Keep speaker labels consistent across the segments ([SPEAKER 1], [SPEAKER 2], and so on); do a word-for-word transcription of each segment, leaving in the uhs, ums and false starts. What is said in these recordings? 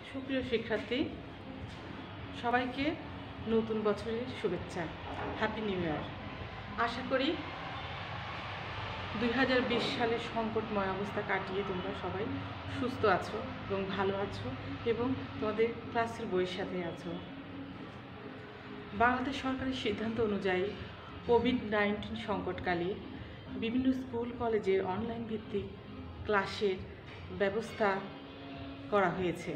[SPEAKER 1] সুপ্রিয় শিক্ষার্থী, সবাইকে নতুন বছরের শুভেচ্ছা। Happy new year. আশা করি দুই হাজার বিশ সালের সংকটময় অবস্থা কাটিয়ে তোমরা সবাই সুস্থ আছো এবং ভালো আছো এবং তোমাদের ক্লাসের বইয়ের সাথে আছো। বাংলাদেশ সরকারের সিদ্ধান্ত অনুযায়ী কোভিড নাইন্টিন সংকটকালে বিভিন্ন স্কুল কলেজের অনলাইন ভিত্তিক ক্লাসের ব্যবস্থা করা হয়েছে।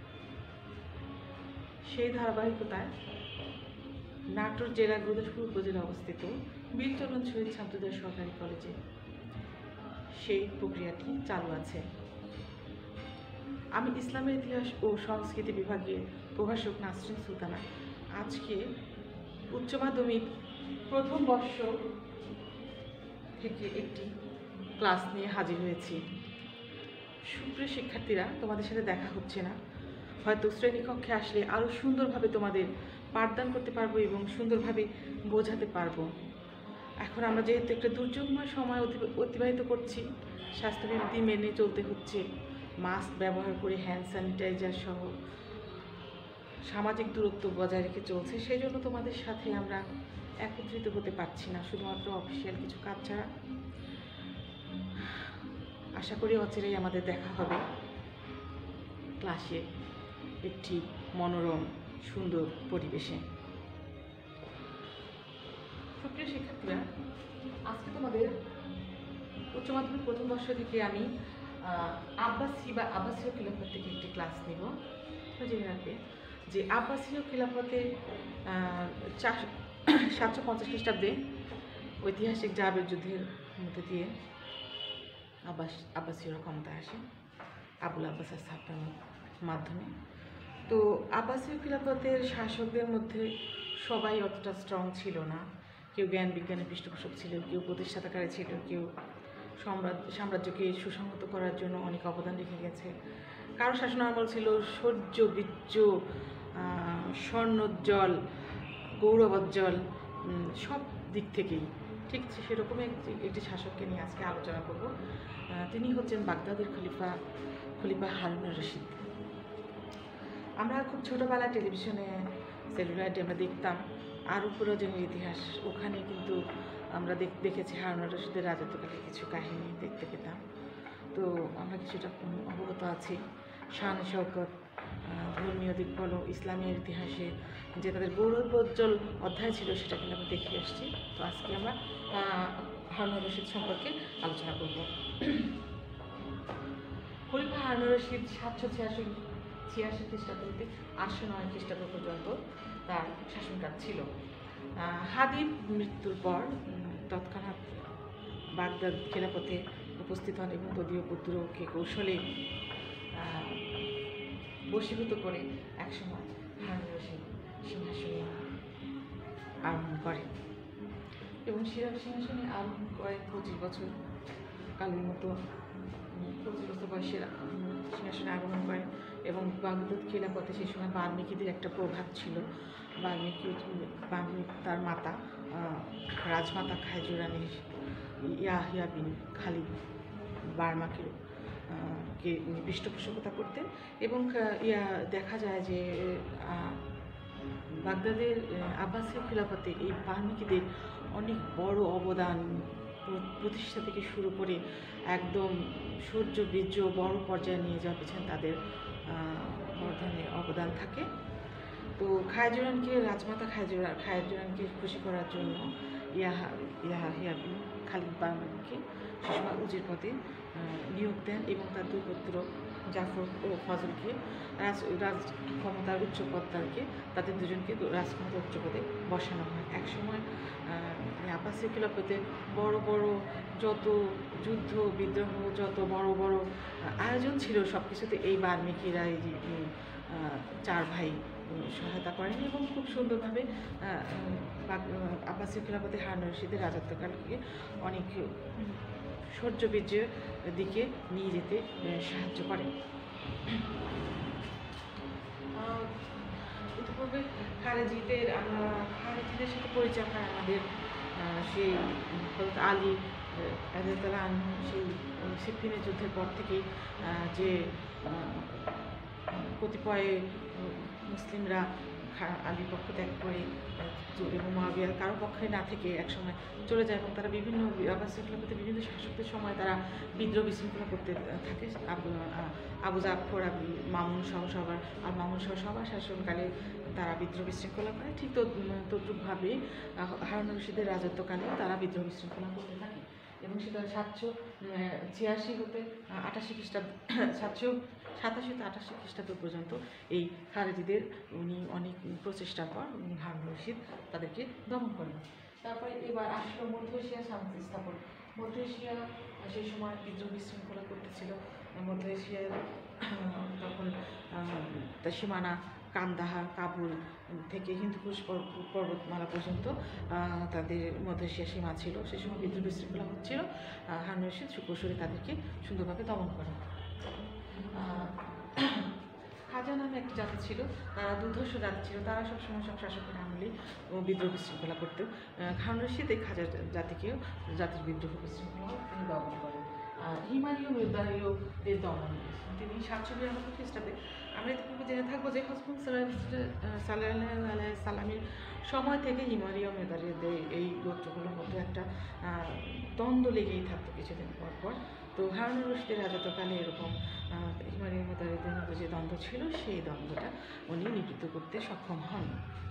[SPEAKER 1] সেই ধারাবাহিকতায় নাটোর জেলার গুরুদাসপুর উপজেলা অবস্থিত বীরচরণ শহীদ ছাত্রদের সরকারি কলেজে সেই প্রক্রিয়াটি চালু আছে। আমি ইসলামের ইতিহাস ও সংস্কৃতি বিভাগের প্রভাষক নাসরিন সুলতানা আজকে উচ্চ মাধ্যমিক প্রথম বর্ষ থেকে একটি ক্লাস নিয়ে হাজির হয়েছি। সুপ্রিয় শিক্ষার্থীরা, তোমাদের সাথে দেখা হচ্ছে না, হয়তো শ্রেণীকক্ষে আসলে আরও সুন্দরভাবে তোমাদের পাঠদান করতে পারবো এবং সুন্দরভাবে বোঝাতে পারবো। এখন আমরা যেহেতু একটা দুর্যোগময় সময় অতিবাহিত করছি, স্বাস্থ্যবিধি মেনে চলতে হচ্ছে, মাস্ক ব্যবহার করে হ্যান্ড স্যানিটাইজার সহ সামাজিক দূরত্ব বজায় রেখে চলছে, সেই জন্য তোমাদের সাথে আমরা একত্রিত হতে পারছি না, শুধুমাত্র অফিসিয়াল কিছু কাজ ছাড়া। আশা করি অচিরেই আমাদের দেখা হবে ক্লাসে একটি মনোরম সুন্দর পরিবেশে। সুপ্রিয় শিক্ষার্থীরা, আজকে তোমাদের উচ্চ মাধ্যমিক প্রথম বর্ষ থেকে আমি আব্বাসী বা আবাসীয় খিলাফত থেকে একটি ক্লাস নিব। জেনে রাখবে যে আব্বাসীয় খিলাফতে চার সাতশো পঞ্চাশ খ্রিস্টাব্দে ঐতিহাসিক জাবের যুদ্ধের মধ্যে দিয়ে আব্বাস আব্বাসীয়রা ক্ষমতায় আসে আবুল আব্বাস স্থাপনার মাধ্যমে। তো আব্বাসীয় খিলাফতের শাসকদের মধ্যে সবাই অতটা স্ট্রং ছিল না। কেউ জ্ঞান বিজ্ঞানের পৃষ্ঠপোষক ছিল, কেউ প্রতিষ্ঠাতাকারী ছিল, কেউ সাম্রাজ্য সাম্রাজ্যকে সুসংহত করার জন্য অনেক অবদান রেখে গেছে। কারো শাসনামল ছিল শৌর্য বীর্য স্বর্ণোজ্জ্বল গৌরবোজ্জ্বল সব দিক থেকেই। ঠিক সেরকমই একটি একটি শাসককে নিয়ে আজকে আলোচনা করব। তিনি হচ্ছেন বাগদাদের খলিফা খলিফা হারুনুর রশিদ। আমরা খুব ছোটোবেলায় টেলিভিশনে সেলুলাইটে আমরা দেখতাম আরব পুরাজনের ইতিহাস, ওখানে কিন্তু আমরা দেখেছি হারুনুর রশিদের রাজত্বকালে কিছু কাহিনী দেখতে পেতাম। তো আমরা কিছুটা অবগত আছি। শান শওকত, ধর্মীয় দিক বলো, ইসলামের ইতিহাসে যে তাদের গৌরবোজ্জ্বল অধ্যায় ছিল সেটা কিন্তু আমরা দেখে আসছি। তো আজকে আমরা হারুনুর রশিদ সম্পর্কে আলোচনা করব। খলিফা হারুনুর রশিদ সাতশো ছিয়াশি ছিয়াশি খ্রিস্টাব্দ হতে আটশো নয় খ্রিস্টাব্দ পর্যন্ত তার শাসনকাল ছিল। হাদির মৃত্যুর পর তৎক্ষণাৎ বাগদাদ খেলাফতে উপস্থিত হন এবং তদীয় পুত্রকে কৌশলে বশীভূত করে একসময় হারুনুর রশিদ সিংহাসনে আরোহণ করেন এবং সিংহাসনে আরোহণ করেন পঁচিশ বছর কালের মতো পঁচিশ বছর বয়সের সিংহাসনে আরোহণ করেন এবং বাগদাদ খিলাফতে সেই সময় বাল্মীকিদের একটা প্রভাব ছিল। বাল্মীকি বাল্মীকি তার মাতা রাজমাতা খায়জুরানির ইয়াহিয়া বিন খালিদ বার্মাকে কে পৃষ্ঠপোষকতা করতেন এবং ইয়া দেখা যায় যে বাগদাদের আব্বাসীয় খিলাফতে এই বাল্মীকিদের অনেক বড় অবদান, প্রতিষ্ঠা থেকে শুরু করে একদম সূর্য বীর্য বড় পর্যায়ে নিয়ে যাওয়ার পেছনে তাদের বড় ধরনের অবদান থাকে। তো খায়জুরানকে রাজমাতা খায়জুরা খায়জুরানকে খুশি করার জন্য ইয়াহা ইয়াহিয়া বিন খালিদ বার্মাকে সে সময় উজির পদে নিয়োগ দেন এবং তার দুই পুত্র জাফর ও ফজলকে রাজ রাজ ক্ষমতার উচ্চ পদকে তাদের দুজনকে রাজক্ষমতার উচ্চ পদে বসানো হয়। একসময় আব্বাসীয় খিলাফতে বড় বড় যত যুদ্ধ বিদ্রোহ, যত বড় বড় আয়োজন ছিল, সব কিছুতে এই বাল্মীকিরা এই চার ভাই সহায়তা করেন এবং খুব সুন্দরভাবে আব্বাসীয় খিলাফতে হারুনুর রশিদের রাজত্বকালকে অনেক শৌর্য বীর্যের দিকে নিয়ে যেতে সাহায্য করে। ইতিপূর্বে খারেজিদের আমরা খারেজিদের সাথে পরিচয় হয় আমাদের সেই আলী রাদিয়াল্লাহু তাআলা আনহু, সেই সিফিনের যুদ্ধের পর থেকেই যে বাগদাদের খিলাফতে তারা যে প্রভাব বিস্তার করেছেন, সেই প্রভাব বিস্তারের ফলে কতিপয় মুসলিমরা আলীর পক্ষ ত্যাগ করে এবং মুআবিয়ার কারো পক্ষে না থেকে একসময় চলে যায় এবং তারা বিভিন্ন আব্বাসীয় খিলাফতে বিভিন্ন শাসকদের সময় তারা বিদ্রোহ বিশৃঙ্খলা করতে থাকে। আবু আবু জাফর মামুন সহ সবার আর মামুন সহ সবার শাসনকালে তারা বিদ্রোহ বিশৃঙ্খলা করে। ঠিক তদ্রুপভাবে হারুন রশিদের রাজত্বকালে তারা বিদ্রোহ বিশৃঙ্খলা করতে থাকে এবং সেটা সাতশো ছিয়াশি হতে আটাশি খ্রিস্টাব্দ সাতশো সাতাশি হতে আটাশি খ্রিস্টাব্দ পর্যন্ত এই খারেজিদের উনি অনেক প্রচেষ্টার পর হারুন রশিদ তাদেরকে দমন করেন। তারপরে এবার আসলো মধ্য এশিয়ার শান্তি স্থাপন। মধ্য এশিয়া সেই সময় বিদ্রোহ বিশৃঙ্খলা করতেছিল। মধ্য এশিয়ার তখন তার সীমানা কান্দাহার কাবুল থেকে হিন্দুকুশ পর্বতমালা পর্যন্ত তাদের মধ্য এশিয়ার সীমা ছিল। সেই সময় বিদ্রোহ বিশৃঙ্খলা হচ্ছিল। হারুন রশিদ সুকৌশলে তাদেরকে সুন্দরভাবে দমন করেন। খাজা নামে একটি জাতি ছিল, তারা দুর্ধর্ষ জাতি ছিল, তারা সবসময় সব শাসকের আমলেই বিদ্রোহ বিশৃঙ্খলা করতেও হারুন রশিদ এই খাজা জাতিকেও জাতির বিদ্রোহ বিশৃঙ্খলা তিনি দমন করেন। হিমালীয় মেদারীয়দের দমন তিনি সাতশো বিরানব্বই খ্রিস্টাব্দে আমরা এতটুকু জেনে থাকবো যে হজরত সাল্লাল্লাহু আলাইহি সাল্লামের সময় থেকে হিমালীয় মেদারীয়দের এই গোত্রগুলোর মধ্যে একটা দ্বন্দ্ব লেগেই থাকতো কিছুদিন পর পর। তো হারুন রশিদের রাজত্বকালে এরকম হিমালীয় মেদারীয়দের মধ্যে যে দ্বন্দ্ব ছিল সেই দ্বন্দ্বটা উনি নিবৃত্ত করতে সক্ষম হন।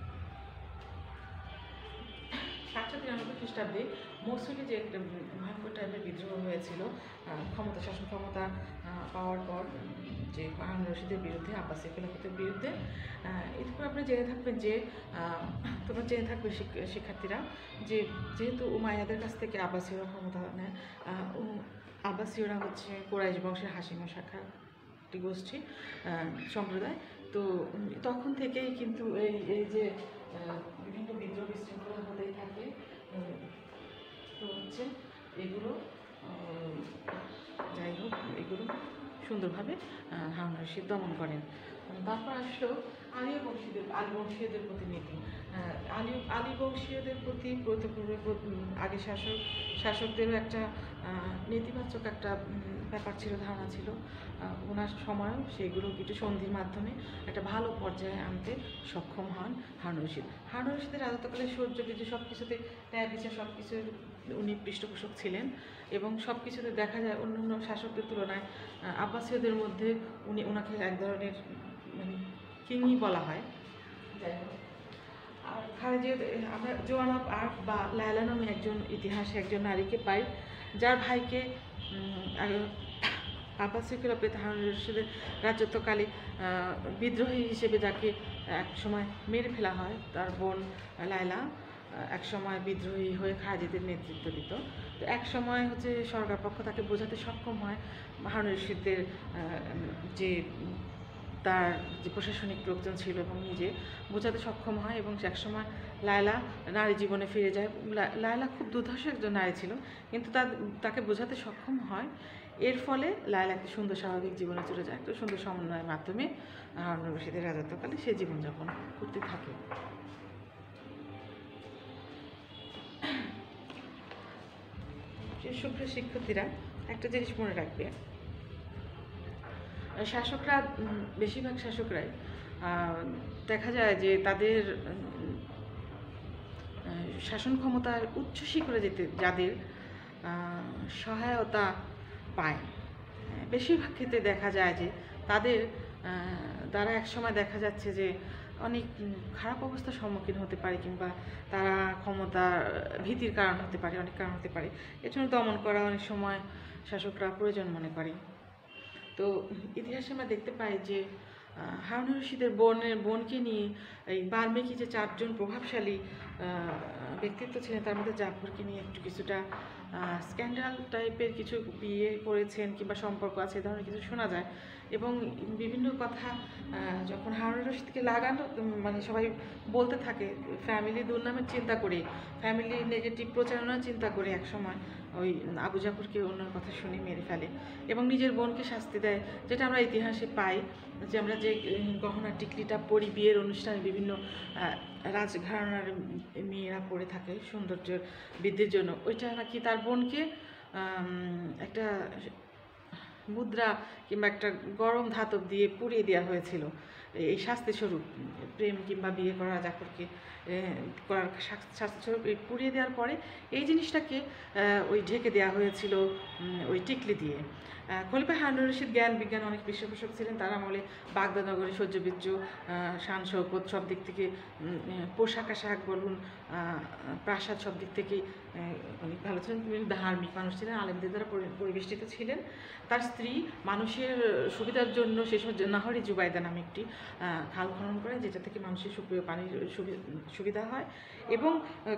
[SPEAKER 1] সাতশো তিরানব্বই খ্রিস্টাব্দে মসুলে যে একটা ভয়ঙ্কর টাইপের বিদ্রোহ হয়েছিল ক্ষমতা শাসন ক্ষমতা পাওয়ার পর যে হারুন রশিদের বিরুদ্ধে আব্বাসীয় খিলাফতের বিরুদ্ধে, এরপর আপনি জেনে থাকবেন যে তোমরা জেনে থাকবে শিক্ষার্থীরা যে যেহেতু উমাইয়াদের কাছ থেকে আব্বাসীয়রা ক্ষমতা নেয়, আব্বাসীয়রা হচ্ছে কুরাইশ বংশের হাশিমা শাখা একটি গোষ্ঠী সম্প্রদায়। তো তখন থেকেই কিন্তু এই এই যে বিভিন্ন বিদ্রোহ বিশৃঙ্খলা হতেই থাকে। তো হচ্ছে এগুলো যাই হোক এগুলো সুন্দরভাবে হারুন রশিদ দমন করেন। তারপর আসলো আলী বংশীয়দের আলী বংশীয়দের প্রতি নীতি। আলী আলী বংশীয়দের প্রতি আগে শাসক শাসকদেরও একটা নেতিবাচক একটা ব্যাপার ছিল, ধারণা ছিল। ওনার সময়ও সেগুলো কিছু সন্ধির মাধ্যমে একটা ভালো পর্যায়ে আনতে সক্ষম হন হারুন রশিদ। হারুন রশিদের রাজত্বকালে সৌর্য বীর্য সব কিছুতে ন্যায় বিচার সব কিছুর উনি পৃষ্ঠপোষক ছিলেন এবং সব কিছুতে দেখা যায় অন্য অন্য শাসকদের তুলনায় আব্বাসীয়দের মধ্যে উনি ওনাকে এক ধরনের মানে কিংই বলা হয়। যাই হোক, আর খারেজি আমরা জোয়ান অফ আর্ক বা লায়লা নামে একজন ইতিহাসে একজন নারীকে পাই, যার ভাইকে আব্বাসীয় খিলাফত হারুন রশিদের রাজত্বকালে বিদ্রোহী হিসেবে যাকে এক সময় মেরে ফেলা হয়, তার বোন লায়লা এক সময় বিদ্রোহী হয়ে খারেজিদের নেতৃত্ব দিত। তো এক সময় হচ্ছে সরকার পক্ষ তাকে বোঝাতে সক্ষম হয় হারুন রশিদের যে তার যে প্রশাসনিক লোকজন ছিল এবং নিজে বোঝাতে সক্ষম হয় এবং একসময় লায়লা নারী জীবনে ফিরে যায়। লায়লা খুব দুর্ধর্ষ একজন নারী ছিল, কিন্তু তার তাকে বোঝাতে সক্ষম হয়। এর ফলে লায়লা একটা সুন্দর স্বাভাবিক জীবনে চলে যায়, একটা সুন্দর সমন্বয়ের মাধ্যমে হারুন রশিদের রাজত্বকালে সে জীবনযাপন করতে থাকে। সুপ্রিয় শিক্ষার্থীরা, একটা জিনিস মনে রাখবে, শাসকরা বেশিরভাগ শাসকরাই দেখা যায় যে তাদের শাসন ক্ষমতার উচ্চ শিখরে যেতে যাদের সহায়তা পায়, বেশিরভাগ ক্ষেত্রে দেখা যায় যে তাদের দ্বারা একসময় দেখা যাচ্ছে যে অনেক খারাপ অবস্থার সম্মুখীন হতে পারে কিংবা তারা ক্ষমতা ভীতির কারণ হতে পারে, অনেক কারণ হতে পারে। এর জন্য দমন করা অনেক সময় শাসকরা প্রয়োজন মনে করে। তো ইতিহাসে আমরা দেখতে পাই যে হারুন রশিদের বোনের বোনকে নিয়ে এই বাল্মীকি যে চারজন প্রভাবশালী ব্যক্তিত্ব ছিলেন, তার মধ্যে জাফরকে নিয়ে একটু কিছুটা স্ক্যান্ডাল টাইপের কিছু বিয়ে করেছেন কিংবা সম্পর্ক আছে, এ ধরনের কিছু শোনা যায়। এবং বিভিন্ন কথা যখন হারুন রশিদকে লাগানো মানে সবাই বলতে থাকে, ফ্যামিলি দুর্নামের চিন্তা করে, ফ্যামিলি নেগেটিভ প্রচারণার চিন্তা করে একসময় ওই আবু জাফরকে অন্যের কথা শুনে মেরে ফেলে এবং নিজের বোনকে শাস্তি দেয়, যেটা আমরা ইতিহাসে পাই। যে আমরা যে গহনা টিকলিটা পরি বিয়ের অনুষ্ঠানে বিভিন্ন রাজঘরানার মেয়েরা পরে থাকে সৌন্দর্য বৃদ্ধির জন্য, ওইটা নাকি তার বোনকে একটা মুদ্রা কিংবা একটা গরম ধাতব দিয়ে পুড়িয়ে দেওয়া হয়েছিল। এই শাস্তিস্বরূপ প্রেম কিংবা বিয়ে করা জাফরকে করার শাস্তিস্বরূপ এই পুড়িয়ে দেওয়ার পরে এই জিনিসটাকে ওই ঢেকে দেওয়া হয়েছিল ওই টিকলি দিয়ে। খলিফা হারুনুর রশিদ জ্ঞান বিজ্ঞান অনেক পৃষ্ঠপোষক ছিলেন। তার আমলে বাগদা নগরে সৌর্যবীর্য, শান শৌকত সব দিক থেকে, পোশাক আশাক বলুন, প্রাসাদ সব দিক থেকেই অনেক ভালো ছিলেন। তিনি ধার্মিক মানুষ ছিলেন, আলেমদের দ্বারা পরিবেষ্টিত ছিলেন। তার স্ত্রী মানুষের সুবিধার জন্য সে সময় নাহরি জুবাইদা নামে একটি খাল খনন করে, যেটা থেকে মানুষের সুপেয় পানির সুবিধা হয়। এবং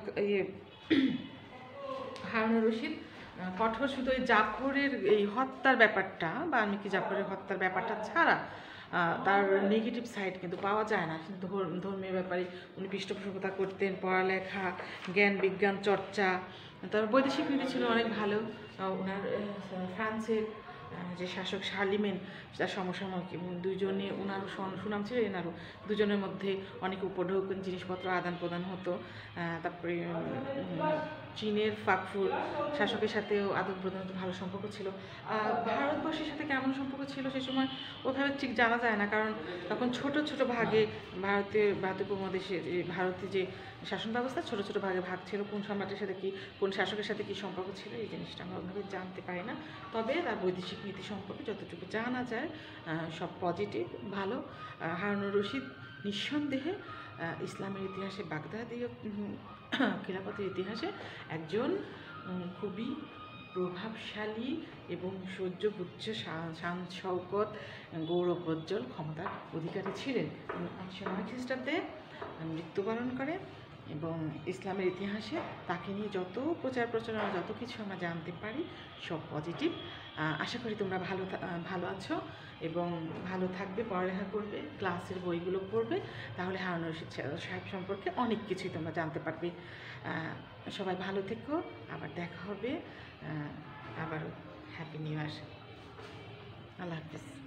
[SPEAKER 1] হারুনুর রশিদ কঠোর শুধু ওই জাফরের এই হত্যার ব্যাপারটা, বা আমি কি জাফরের হত্যার ব্যাপারটা ছাড়া তার নেগেটিভ সাইড কিন্তু পাওয়া যায় না। কিন্তু ধর্মীয় ব্যাপারে উনি পৃষ্ঠপোষকতা করতেন, পড়ালেখা, জ্ঞান বিজ্ঞান চর্চা, তার বৈদেশিক নীতি ছিল অনেক ভালো। ওনার ফ্রান্সের যে শাসক শার্লিমেন তার সমসাময়িক, এবং দুইজনে ওনারও সুনাম ছিল, এনারও দুজনের মধ্যে অনেক উপঢৌক জিনিসপত্র আদান প্রদান হতো। তারপরে চীনের ফাকফুর শাসকের সাথেও আদান প্রদান ভালো সম্পর্ক ছিল। ভারতবর্ষের সাথে কেমন সম্পর্ক ছিল সে সময় ওইভাবে ঠিক জানা যায় না, কারণ তখন ছোট ছোট ভাগে ভারতের ভারতীয় উপমহাদেশের ভারতের যে শাসন ব্যবস্থা ছোট ছোট ভাগে ভাগ ছিল। কোন সম্রাটের সাথে কি, কোন শাসকের সাথে কি সম্পর্ক ছিল এই জিনিসটা আমরা ওইভাবে জানতে পারি না। তবে তার বৈদেশিক নীতি সম্পর্কে যতটুকু জানা যায় সব পজিটিভ, ভালো। হারুনুর রশিদ নিঃসন্দেহে ইসলামের ইতিহাসে, বাগদাদীয় খিলাফতের ইতিহাসে একজন খুবই প্রভাবশালী এবং সূর্যগুচ্ছ শান শৌকত গৌরবোজ্জ্বল ক্ষমতার অধিকারী ছিলেন। একশো নয় খ্রিস্টাব্দে মৃত্যুবরণ করে, এবং ইসলামের ইতিহাসে তাকে নিয়ে যত প্রচার প্রচারণা, যত কিছু আমরা জানতে পারি সব পজিটিভ। আশা করি তোমরা ভালো ভালো আছো এবং ভালো থাকবে, পড়ালেখা করবে, ক্লাসের বইগুলো পড়বে, তাহলে হারুনুর রশিদ সাহেব সম্পর্কে অনেক কিছুই তোমরা জানতে পারবে। সবাই ভালো থেকো, আবার দেখা হবে, আবারও হ্যাপি নিউ ইয়ার। আল্লাহ হাফিজ।